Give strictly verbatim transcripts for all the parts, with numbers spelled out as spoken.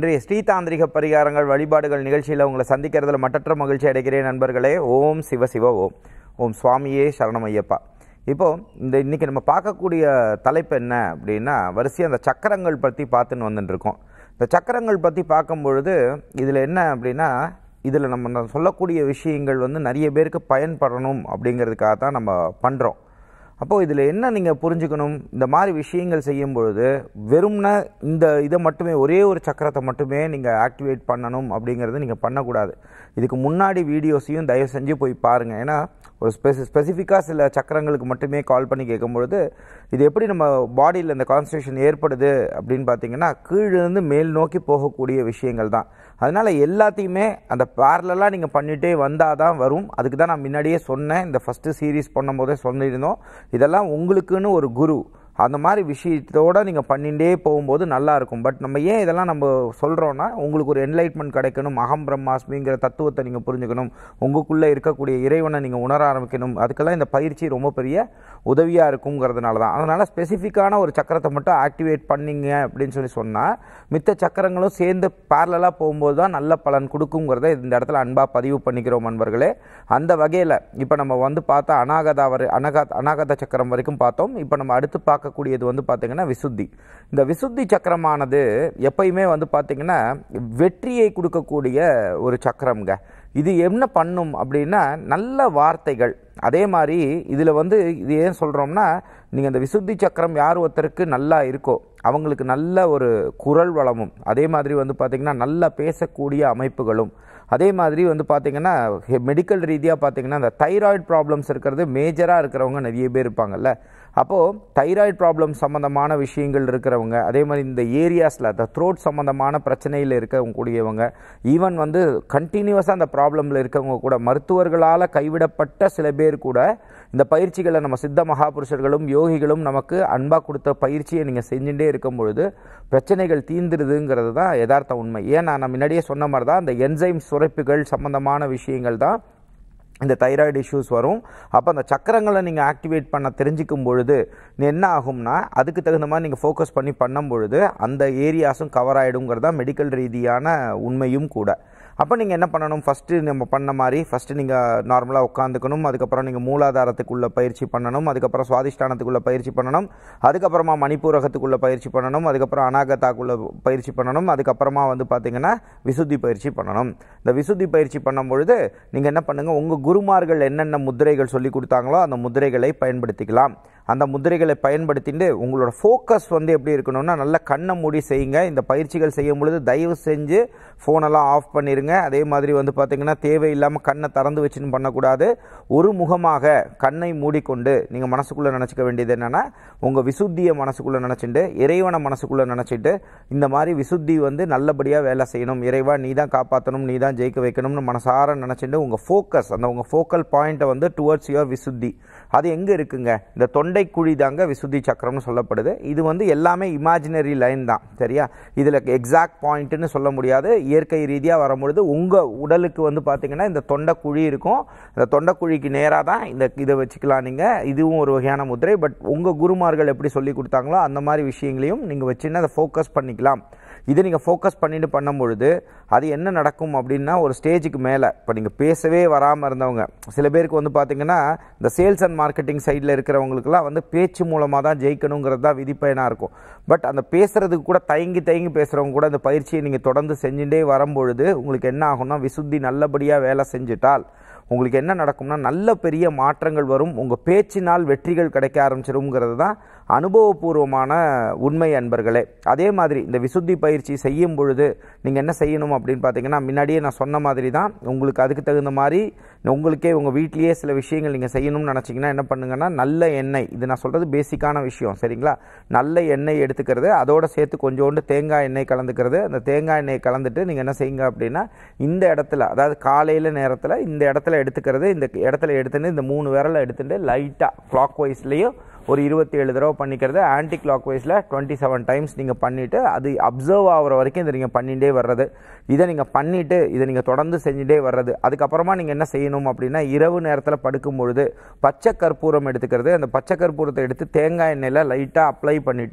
இன்றைய ஸ்ரீ தாந்திரிக பரிகாரங்கள் வழிபாடுகள் நிகழ்ச்சியில் உங்களை சந்திக்கிறதுல மட்டற்ற மகிழ்ச்சி அடைகிறேன் நண்பர்களே. ஓம் சிவ சிவ ஓம். ஓம் சுவாமியே சரணம் ஐயப்பா. இப்போது இந்த இன்றைக்கி நம்ம பார்க்கக்கூடிய தலைப்பு என்ன அப்படின்னா, வரிசையாக அந்த சக்கரங்கள் பற்றி பார்த்துன்னு வந்துட்டுருக்கோம். இந்த சக்கரங்கள் பற்றி பார்க்கும் பொழுது இதில் என்ன அப்படின்னா, இதில் நம்ம சொல்லக்கூடிய விஷயங்கள் வந்து நிறைய பேருக்கு பயன்படணும் அப்படிங்கிறதுக்காக தான் நம்ம பண்ணுறோம். அப்போது இதில் என்ன நீங்கள் புரிஞ்சுக்கணும், இந்த மாதிரி விஷயங்கள் செய்யும் பொழுது வெறும்னா இந்த இதை மட்டுமே ஒரே ஒரு சக்கரத்தை மட்டுமே நீங்கள் ஆக்டிவேட் பண்ணணும் அப்படிங்கிறது நீங்கள் பண்ணக்கூடாது. இதுக்கு முன்னாடி வீடியோஸையும் தயவு செஞ்சு போய் பாருங்கள். ஏன்னா ஒரு ஸ்பெசி ஸ்பெசிஃபிக்காக சில சக்கரங்களுக்கு மட்டுமே கால் பண்ணி கேட்கும்பொழுது இது எப்படி நம்ம பாடியில் இந்த கான்சன்ட்ரேஷன் ஏற்படுது அப்படின்னு பார்த்தீங்கன்னா, கீழிருந்து மேல் நோக்கி போகக்கூடிய விஷயங்கள் தான். அதனால் எல்லாத்தையுமே அந்த பேரலாக நீங்கள் பண்ணிகிட்டே வந்தால் தான் வரும். அதுக்கு தான் நான் முன்னாடியே சொன்னேன், இந்த ஃபஸ்ட்டு சீரீஸ் பண்ணும்போதே சொல்லியிருந்தோம், இதெல்லாம் உங்களுக்குன்னு ஒரு குரு அந்த மாதிரி விஷயத்தோடு நீங்கள் பண்ணிகிட்டே போகும்போது நல்லாயிருக்கும். பட் நம்ம ஏன் இதெல்லாம் நம்ம சொல்கிறோன்னா, உங்களுக்கு ஒரு என்லைட்மெண்ட் கிடைக்கணும், அகம் பிரம்மாஸ்மிங்கிற தத்துவத்தை நீங்கள் புரிஞ்சுக்கணும், உங்களுக்குள்ளே இருக்கக்கூடிய இறைவனை நீங்கள் உணர ஆரம்பிக்கணும். அதுக்கெல்லாம் இந்த பயிற்சி ரொம்ப பெரிய உதவியாக இருக்குங்கிறதுனால தான். அதனால் ஸ்பெசிஃபிக்கான ஒரு சக்கரத்தை மட்டும் ஆக்டிவேட் பண்ணிங்க அப்படின்னு சொல்லி சொன்னால், மித்த சக்கரங்களும் சேர்ந்து பேரலாக போகும்போது தான் நல்ல பலன் கொடுக்குங்கிறத இந்த இடத்துல அன்பாக பதிவு பண்ணிக்கிறோம் நண்பர்களே. அந்த வகையில் இப்போ நம்ம வந்து பார்த்தா அநாகதா வரை அனகா அநாகத சக்கரம் வரைக்கும் பார்த்தோம். இப்போ நம்ம அடுத்து பார்க்க கூடியது வந்து பார்த்தீங்கன்னா விசுத்தி. இந்த விசுத்தி சக்கரமானது எப்பயுமே வந்து பார்த்தீங்கன்னா வெற்றியை கொடுக்கக்கூடிய ஒரு சக்கரம்ங்க. இது என்ன பண்ணும் அப்படின்னா, நல்ல வார்த்தைகள். அதே மாதிரி இதில் வந்து இது ஏன் சொல்கிறோம்னா, நீங்கள் இந்த விசுத்தி சக்கரம் யார் ஒருத்தருக்கு நல்லா இருக்கோ அவங்களுக்கு நல்ல ஒரு குரல் வளமும், அதே மாதிரி வந்து பார்த்திங்கன்னா நல்லா பேசக்கூடிய அமைப்புகளும், அதே மாதிரி வந்து பார்த்திங்கன்னா மெடிக்கல் ரீதியாக பார்த்திங்கன்னா இந்த தைராய்டு ப்ராப்ளம்ஸ் இருக்கிறது மேஜராக இருக்கிறவங்க நிறைய பேர் இருப்பாங்கல்ல. அப்போது தைராய்டு ப்ராப்ளம் சம்மந்தமான விஷயங்கள் இருக்கிறவங்க, அதே மாதிரி இந்த ஏரியாஸில் அந்த த்ரோட் சம்மந்தமான பிரச்சனையில் இருக்கக்கூடியவங்க, ஈவன் வந்து கண்டினியூஸாக அந்த ப்ராப்ளமில் இருக்கவங்க கூட, மருத்துவர்களால் கைவிடப்பட்ட சில பேர் கூட இந்த பயிற்சிகளை நம்ம சித்த மகாபுருஷர்களும் யோகிகளும் நமக்கு அன்பாக கொடுத்த பயிற்சியை நீங்கள் செஞ்சுட்டே இருக்கும் பொழுது பிரச்சனைகள் தீர்ந்துடுதுங்கிறது தான் யதார்த்த உண்மை. ஏன்னா நான் முன்னாடியே சொன்ன மாதிரி தான் இந்த என்சைம் சுரப்பிகள் சம்மந்தமான விஷயங்கள் தான் இந்த தைராய்டு இஷ்யூஸ் வரும். அப்போ அந்த சக்கரங்களை நீங்கள் ஆக்டிவேட் பண்ண தெரிஞ்சிக்கும் பொழுது என்ன ஆகும்னா, அதுக்கு தகுந்த மாதிரி நீங்கள் ஃபோக்கஸ் பண்ணி பண்ணும் பொழுது அந்த ஏரியாஸும் கவர் ஆகிடுங்கிறது தான் மெடிக்கல் ரீதியான உண்மையும் கூட. அப்போ நீங்கள் என்ன பண்ணணும், ஃபஸ்ட்டு நம்ம பண்ண மாதிரி ஃபஸ்ட்டு நீங்கள் நார்மலாக உட்காந்துக்கணும். அதுக்கப்புறம் நீங்கள் மூலாதாரத்துக்குள்ளே பயிற்சி பண்ணணும், அதுக்கப்புறம் சுவாதிஷ்டானத்துக்குள்ளே பயிற்சி பண்ணணும், அதுக்கப்புறமா மணிப்பூரகத்துக்குள்ளே பயிற்சி பண்ணணும், அதுக்கப்புறம் அநாகதாக்குள்ளே பயிற்சி பண்ணணும், அதுக்கப்புறமா வந்து பார்த்திங்கன்னா விசுத்தி பயிற்சி பண்ணணும். இந்த விசுத்தி பயிற்சி பண்ணும் பொழுது நீங்கள் என்ன பண்ணுங்கள், உங்கள் குருமார்கள் என்னென்ன முத்திரைகள் சொல்லி கொடுத்தாங்களோ அந்த முத்திரைகளை பயன்படுத்திக்கலாம். அந்த முத்திரைகளை பயன்படுத்திட்டு உங்களோட ஃபோக்கஸ் வந்து எப்படி இருக்கணும்னா, நல்லா கண்ணை மூடி செய்யுங்க. இந்த பயிற்சிகள் செய்யும் பொழுது தயவு செஞ்சு ஃபோனெல்லாம் ஆஃப் பண்ணிடுங்க. அதே மாதிரி வந்து பார்த்திங்கன்னா தேவையில்லாமல் கண்ணை திறந்து வச்சுன்னு பண்ணக்கூடாது. ஒரு முகமாக கண்ணை மூடிக்கொண்டு நீங்கள் மனசுக்குள்ளே நினச்சிக்க வேண்டியது என்னென்னா, உங்கள் விசுத்தியை மனசுக்குள்ளே நினச்சிட்டு இறைவனை மனசுக்குள்ளே நினச்சிட்டு இந்த மாதிரி விசுத்தி வந்து நல்லபடியாக வேலை செய்யணும், இறைவா நீ தான் காப்பாற்றணும், நீ தான் ஜெயிக்க வைக்கணும்னு மனசார நினச்சிட்டு உங்கள் ஃபோக்கஸ், அந்த உங்கள் ஃபோக்கல் பாயிண்ட்டை வந்து டுவர்ட்ஸ் யுவர் விசுத்தி. அது எங்கே இருக்குங்க, இந்த தொண்டை குழி தாங்க விசுத்தி சக்கரம்னு சொல்லப்படுது. இது வந்து எல்லாமே இமேஜினரி லைன் தான், சரியா? இதில் எக்ஸாக்ட் பாயிண்ட்டுன்னு சொல்ல முடியாது. இயற்கை ரீதியாக வரும்பொழுது உங்கள் உடலுக்கு வந்து பார்த்திங்கன்னா இந்த தொண்டை குழி இருக்கும். இந்த தொண்டை குழிக்கு நேராக தான் இந்த இதை வச்சுக்கலாம் நீங்கள். இதுவும் ஒரு வகையான முத்திரை. பட் உங்கள் குருமார்கள் எப்படி சொல்லி கொடுத்தாங்களோ அந்த மாதிரி விஷயங்களையும் நீங்கள் வச்சுன்னா அதை ஃபோக்கஸ் பண்ணிக்கலாம். இதை நீங்கள் ஃபோக்கஸ் பண்ணிட்டு பண்ணும்பொழுது அது என்ன நடக்கும் அப்படின்னா, ஒரு ஸ்டேஜுக்கு மேலே இப்போ நீங்கள் பேசவே வராமல் இருந்தவங்க சில பேருக்கு வந்து பார்த்திங்கன்னா இந்த சேல்ஸ் அண்ட் மார்க்கெட்டிங் சைடில் இருக்கிறவங்களுக்குலாம் வந்து பேச்சு மூலமாக தான் ஜெயிக்கணுங்கிறது தான் விதிப்பயனாக இருக்கும். பட் அந்த பேசுகிறதுக்கு கூட தயங்கி தயங்கி பேசுகிறவங்க கூட அந்த பயிற்சியை நீங்கள் தொடர்ந்து செஞ்சுட்டே வரும்பொழுது உங்களுக்கு என்ன ஆகும்னா, விசுத்தி நல்லபடியாக வேலை செஞ்சுட்டால் உங்களுக்கு என்ன நடக்கும்னா நல்ல பெரிய மாற்றங்கள் வரும். உங்கள் பேச்சினால் வெற்றிகள் கிடைக்க ஆரம்பிச்சிருங்கிறது தான் அனுபவபூர்வமான உண்மை அன்பர்களே. அதே மாதிரி இந்த விசுத்தி பயிற்சி செய்யும் பொழுது நீங்கள் என்ன செய்யணும் அப்படின்னு பார்த்தீங்கன்னா, முன்னாடியே நான் சொன்ன மாதிரி தான் உங்களுக்கு அதுக்கு தகுந்த மாதிரி உங்களுக்கே உங்கள் வீட்லேயே சில விஷயங்கள் நீங்கள் செய்யணும்னு நினச்சிங்கன்னா என்ன பண்ணுங்கன்னா, நல்ல எண்ணெய், இது நான் சொல்கிறது பேசிக்கான விஷயம் சரிங்களா, நல்ல எண்ணெய் எடுத்துக்கிறது, அதோடு சேர்த்து கொஞ்சோண்டு தேங்காய் எண்ணெய் கலந்துக்கிறது. அந்த தேங்காய் எண்ணெய் கலந்துட்டு நீங்கள் என்ன செய்யுங்க அப்படின்னா, இந்த இடத்துல அதாவது காலையில் நேரத்தில் இந்த இடத்துல எடுத்துக்கிறது, இந்த இடத்துல எடுத்துட்டு இந்த மூணு விரலை எடுத்துட்டு லைட்டாக கிளாக் வைஸ்லேயும் ஒரு இருபத்தி ஏழு தடவை பண்ணிக்கிறது, ஆன்டி கிளாக் வைஸில் டுவெண்ட்டி செவன் டைம்ஸ் நீங்கள் பண்ணிவிட்டு அது அப்சர்வ் ஆகிற வரைக்கும் இதை நீங்கள் பண்ணிகிட்டே வர்றது. இதை நீங்கள் பண்ணிவிட்டு இதை நீங்கள் தொடர்ந்து செஞ்சுட்டே வர்றது. அதுக்கப்புறமா நீங்கள் என்ன செய்யணும் அப்படின்னா, இரவு நேரத்தில் படுக்கும் பொழுது பச்சை கற்பூரம் எடுத்துக்கிறது. அந்த பச்சை கற்பூரத்தை எடுத்து தேங்காய் எண்ணெயில் லைட்டாக அப்ளை பண்ணிவிட்டு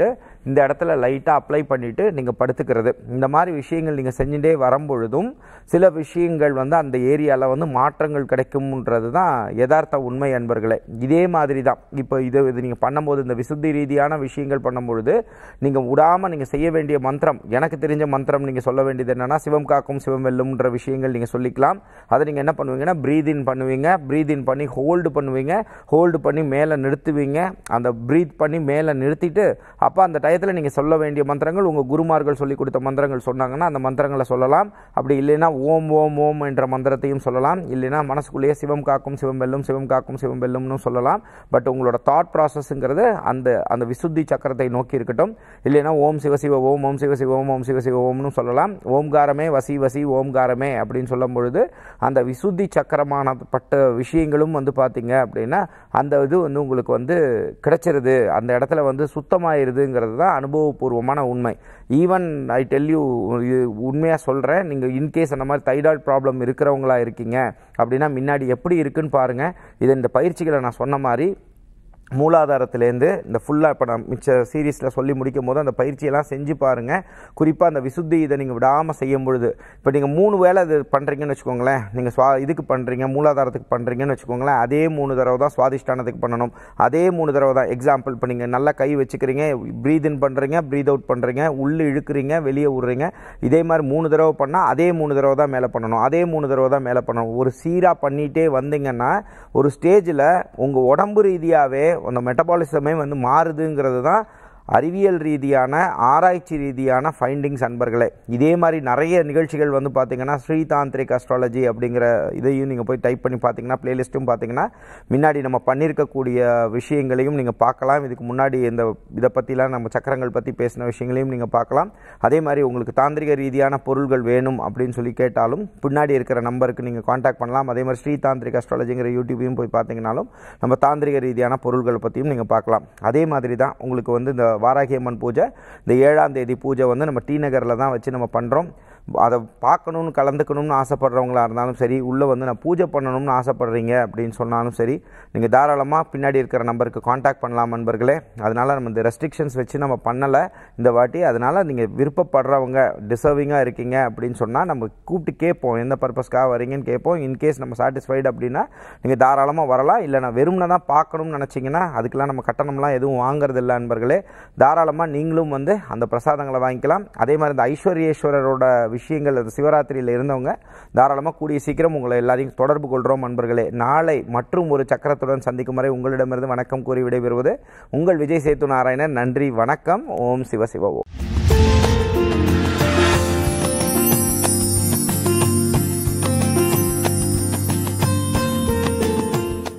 இந்த இடத்துல லைட்டாக அப்ளை பண்ணிவிட்டு நீங்கள் படுத்துக்கிறது. இந்த மாதிரி விஷயங்கள் நீங்கள் செஞ்சுட்டே வரும்பொழுதும் சில விஷயங்கள் வந்து அந்த ஏரியாவில் வந்து மாற்றங்கள் கிடைக்கும்ன்றது தான் யதார்த்த உண்மை அன்பர்களே. இதே மாதிரி தான் இப்போ இது இது நீங்கள் பண்ணும்போது இந்த விசுத்தி ரீதியான விஷயங்கள் பண்ணும்பொழுது நீங்கள் விடாமல் நீங்கள் செய்ய வேண்டிய மந்திரம், எனக்கு தெரிஞ்ச மந்திரம் நீங்கள் சொல்ல வேண்டியது என்னென்னா சிவம் காக்கும் சிவம் வெல்லும்ன்ற விஷயங்கள் நீங்கள் சொல்லிக்கலாம். அதை நீங்கள் என்ன பண்ணுவீங்கன்னா ப்ரீத் இன் பண்ணுவீங்க, ப்ரீத் இன் பண்ணி ஹோல்டு பண்ணுவீங்க, ஹோல்டு பண்ணி மேலே நிறுத்துவீங்க, அந்த ப்ரீத் பண்ணி மேலே நிறுத்திட்டு அப்போ அந்த டயத்தில் நீங்கள் சொல்ல வேண்டிய மந்திரங்கள் உங்கள் குருமார்கள் சொல்லி கொடுத்த மந்திரங்கள் சொன்னாங்கன்னா அந்த மந்திரங்களை சொல்லலாம். அப்படி இல்லைன்னா ஓம் ஓம் ஓம் என்ற மந்திரத்தையும் சொல்லலாம். இல்லைன்னா மனசுக்குள்ளேயே சிவம் காக்கும் சிவம் வெல்லும் சிவம் காக்கும் சிவம் வெல்லும்னு சொல்லலாம். பட் உங்களோட தாட் ப்ராசஸ்ங்கிறது அந்த அந்த விசுத்தி சக்கரத்தை நோக்கி இருக்கட்டும். இல்லைன்னா ஓம் சிவசிவ ஓம் ஓம் சிவசிவ ஓம் ஓம் சிவசிவ ஓம்னு சொல்லலாம். ஓம்காரமே வசி வசி ஓம்காரமே அப்படின்னு சொல்லும் பொழுது அந்த விசுத்தி சக்கரமானப்பட்ட விஷயங்களும் வந்து பார்த்தீங்க அப்படின்னா அந்த இது வந்து உங்களுக்கு வந்து கிடைச்சிருது, அந்த இடத்துல வந்து சுத்தமாயிருதுங்கிறது தான் அனுபவபூர்வமான உண்மை. ஈவன் ஐ டெல் யூ, உண்மையாக சொல்கிறேன், நீங்கள் இன்கேஸ் அந்த மாதிரி தைராய்டு ப்ராப்ளம் இருக்கிறவங்களா இருக்கீங்க அப்படின்னா முன்னாடி எப்படி இருக்குன்னு பாருங்கள். இது இந்த பயிற்சிகளை நான் சொன்ன மாதிரி மூலாதாரத்திலேருந்து இந்த ஃபுல்லாக இப்போ நான் மிச்ச சீரீஸில் சொல்லி முடிக்கும் போது அந்த பயிற்சியெல்லாம் செஞ்சு பாருங்கள். குறிப்பாக அந்த விசுத்தி இதை நீங்கள் விடாமல் செய்யும் பொழுது இப்போ நீங்கள் மூணு வேளை இது பண்ணுறீங்கன்னு வச்சுக்கோங்களேன், நீங்கள் சுவா இதுக்கு பண்ணுறீங்க மூலாதாரத்துக்கு பண்ணுறீங்கன்னு வச்சுக்கோங்களேன், அதே மூணு தடவை தான் சுவாதிஷ்டானத்துக்கு பண்ணணும். அதே மூணு தடவை தான். எக்ஸாம்பிள் இப்போ நீங்கள் நல்லா கை வச்சுக்கிறீங்க, ப்ரீத் இன் பண்ணுறீங்க, ப்ரீத் அவுட் பண்ணுறீங்க, உள்ளே இழுக்கிறீங்க, வெளியே விட்றீங்க. இதே மாதிரி மூணு தடவை பண்ணால் அதே மூணு தடவை தான் மேலே பண்ணணும், அதே மூணு தடவை தான் மேலே பண்ணணும். ஒரு சீராக பண்ணிகிட்டே வந்தீங்கன்னா ஒரு ஸ்டேஜில் உங்கள் உடம்பு ரீதியாகவே அந்த மெட்டபாலிசமே வந்து மாறுதுங்கிறது தான் அறிவியல் ரீதியான ஆராய்ச்சி ரீதியான ஃபைண்டிங்ஸ் அன்பர்களே. இதே மாதிரி நிறைய நிகழ்ச்சிகள் வந்து பார்த்தீங்கன்னா ஸ்ரீ தாந்திரிக் அஸ்ட்ராலஜி அப்படிங்கிற இதையும் நீங்கள் போய் டைப் பண்ணி பார்த்தீங்கன்னா பிளேலிஸ்ட்டும் பார்த்தீங்கன்னா முன்னாடி நம்ம பண்ணியிருக்கக்கூடிய விஷயங்களையும் நீங்கள் பார்க்கலாம். இதுக்கு முன்னாடி இந்த இதை பற்றிலாம் நம்ம சக்கரங்கள் பற்றி பேசின விஷயங்களையும் நீங்கள் பார்க்கலாம். அதே மாதிரி உங்களுக்கு தாந்திரிக ரீதியான பொருள்கள் வேணும் அப்படின்னு சொல்லி கேட்டாலும் பின்னாடி இருக்கிற நம்பருக்கு நீங்கள் காண்டாக்ட் பண்ணலாம். அதே மாதிரி ஸ்ரீ தாந்திரிக் அஸ்ட்ராலஜிங்கிற யூடியூபையும் போய் பார்த்தீங்கன்னாலும் நம்ம தாந்திரிக ரீதியான பொருள்களை பற்றியும் நீங்கள் பார்க்கலாம். அதே மாதிரி தான் உங்களுக்கு வந்து இந்த வாராகி அம்மன் பூஜை இந்த ஏழாம் தேதி பூஜை வந்து நம்ம டி நகரில் தான் வச்சு நம்ம பண்ணுறோம். அதை பார்க்கணுன்னு கலந்துக்கணும்னு ஆசைப்படுறவங்களா இருந்தாலும் சரி, உள்ளே வந்து நான் பூஜை பண்ணணும்னு ஆசைப்படுறீங்க அப்படின்னு சொன்னாலும் சரி, நீங்கள் தாராளமாக பின்னாடி இருக்கிற நம்பருக்கு காண்டாக்ட் பண்ணலாம் நண்பர்களே. அதனால் நம்ம இந்த ரெஸ்ட்ரிக்ஷன்ஸ் வச்சு நம்ம பண்ணலை இந்த வாட்டி. அதனால் நீங்கள் விருப்பப்படுறவங்க டிசர்விங்காக இருக்கீங்க அப்படின்னு சொன்னால் நம்ம கூப்பிட்டு கேட்போம், எந்த பர்பஸ்க்காக வரீங்கன்னு கேட்போம். இன்கேஸ் நம்ம சாட்டிஸ்ஃபைடு அப்படின்னா நீங்கள் தாராளமாக வரலாம். இல்லை நான் வெறும்னா தான் பார்க்கணும்னு நினச்சிங்கன்னா அதுக்கெலாம் நம்ம கட்டணம்லாம் எதுவும் வாங்குறது இல்லை நண்பர்களே. தாராளமாக நீங்களும் வந்து அந்த பிரசாதங்களை வாங்கிக்கலாம். அதே மாதிரி இந்த ஐஸ்வர்யேஸ்வரரோட விஷயங்கள் அந்த சிவராத்திரியில் இருந்தவங்க தாராளமாக கூடிய சீக்கிரம் உங்களை எல்லாரையும் தொடர்பு கொள்கிறோம் நண்பர்களே. நாளை மற்றும் ஒரு சக்கரத்துடன் சந்திக்கும் வரை உங்களிடமிருந்து வணக்கம் கூறி விடைபெறுவது உங்கள் விஜய் சேத்து நாராயணன். நன்றி, வணக்கம். ஓம் சிவ சிவ ஓம்.